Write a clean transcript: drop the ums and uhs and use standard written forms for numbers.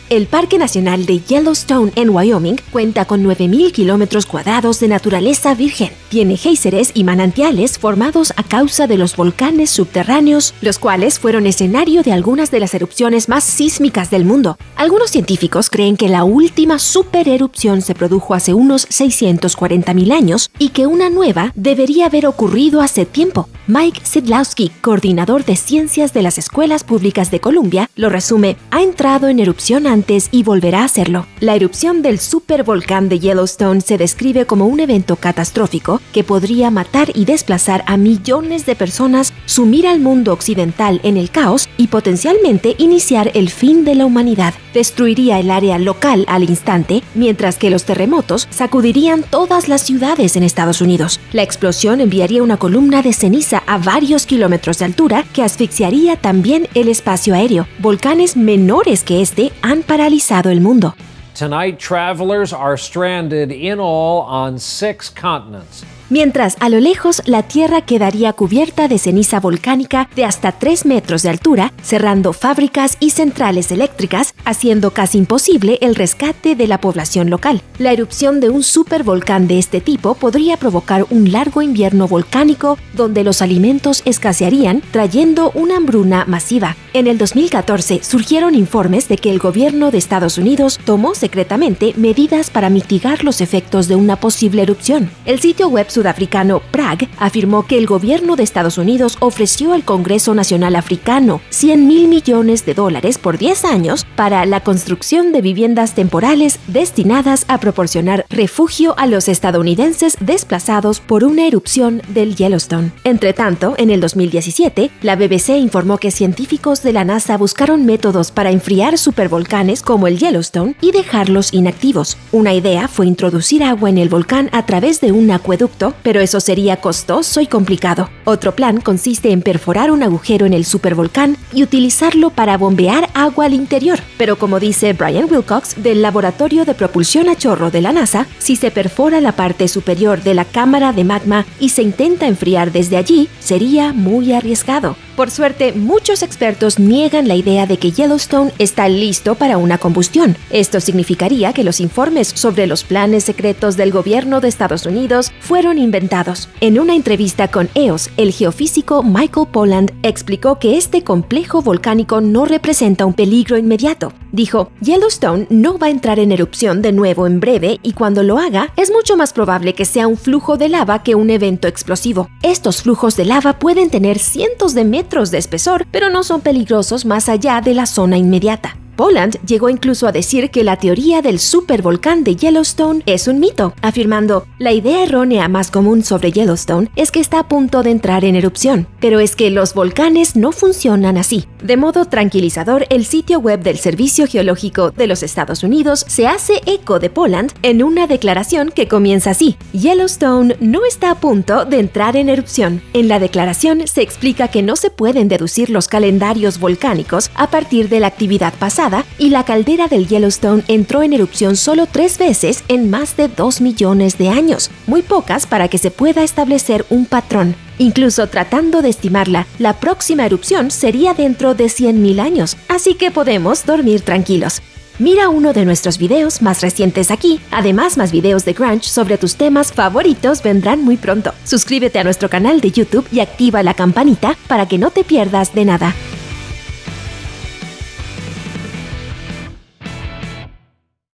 El Parque Nacional de Yellowstone en Wyoming cuenta con 9.000 kilómetros cuadrados de naturaleza virgen. Tiene géiseres y manantiales formados a causa de los volcanes subterráneos, los cuales fueron escenario de algunas de las erupciones más sísmicas del mundo. Algunos científicos creen que la última supererupción se produjo hace unos 640.000 años y que una nueva debería haber ocurrido hace tiempo. Mike Sidlowski, coordinador de ciencias de las escuelas públicas de Columbia, lo resume: ha entrado en erupción antes y volverá a hacerlo. La erupción del supervolcán de Yellowstone se describe como un evento catastrófico que podría matar y desplazar a millones de personas, sumir al mundo occidental en el caos y potencialmente iniciar el fin de la humanidad. Destruiría el área local al instante, mientras que los terremotos sacudirían todas las ciudades en Estados Unidos. La explosión enviaría una columna de ceniza a varios kilómetros de altura que asfixiaría también el espacio aéreo. Volcanes menores que este han paralizado el mundo. Tonight, travelers are stranded in all on 6 continents. Mientras, a lo lejos, la Tierra quedaría cubierta de ceniza volcánica de hasta 3 metros de altura, cerrando fábricas y centrales eléctricas, haciendo casi imposible el rescate de la población local. La erupción de un supervolcán de este tipo podría provocar un largo invierno volcánico donde los alimentos escasearían, trayendo una hambruna masiva. En el 2014 surgieron informes de que el gobierno de Estados Unidos tomó secretamente medidas para mitigar los efectos de una posible erupción. El sitio web sudafricano Prague afirmó que el gobierno de Estados Unidos ofreció al Congreso Nacional Africano $100.000 millones por 10 años para la construcción de viviendas temporales destinadas a proporcionar refugio a los estadounidenses desplazados por una erupción del Yellowstone. Entre tanto, en el 2017, la BBC informó que científicos de la NASA buscaron métodos para enfriar supervolcanes como el Yellowstone y dejarlos inactivos. Una idea fue introducir agua en el volcán a través de un acueducto, pero eso sería costoso y complicado. Otro plan consiste en perforar un agujero en el supervolcán y utilizarlo para bombear agua al interior. Pero como dice Brian Wilcox del Laboratorio de Propulsión a Chorro de la NASA, si se perfora la parte superior de la cámara de magma y se intenta enfriar desde allí, sería muy arriesgado. Por suerte, muchos expertos niegan la idea de que Yellowstone está listo para una combustión. Esto significaría que los informes sobre los planes secretos del gobierno de Estados Unidos fueron inventados. En una entrevista con EOS, el geofísico Michael Polland explicó que este complejo volcánico no representa un peligro inmediato. Dijo: Yellowstone no va a entrar en erupción de nuevo en breve y cuando lo haga, es mucho más probable que sea un flujo de lava que un evento explosivo. Estos flujos de lava pueden tener cientos de metros de espesor, pero no son peligrosos más allá de la zona inmediata. Polland llegó incluso a decir que la teoría del supervolcán de Yellowstone es un mito, afirmando: la idea errónea más común sobre Yellowstone es que está a punto de entrar en erupción, pero es que los volcanes no funcionan así. De modo tranquilizador, el sitio web del Servicio Geológico de los Estados Unidos se hace eco de Polland en una declaración que comienza así: Yellowstone no está a punto de entrar en erupción. En la declaración se explica que no se pueden deducir los calendarios volcánicos a partir de la actividad pasada, y la caldera del Yellowstone entró en erupción solo 3 veces en más de 2 millones de años, muy pocas para que se pueda establecer un patrón. Incluso tratando de estimarla, la próxima erupción sería dentro de 100.000 años, así que podemos dormir tranquilos. Mira uno de nuestros videos más recientes aquí. Además, más videos de Grunge sobre tus temas favoritos vendrán muy pronto. Suscríbete a nuestro canal de YouTube y activa la campanita para que no te pierdas de nada.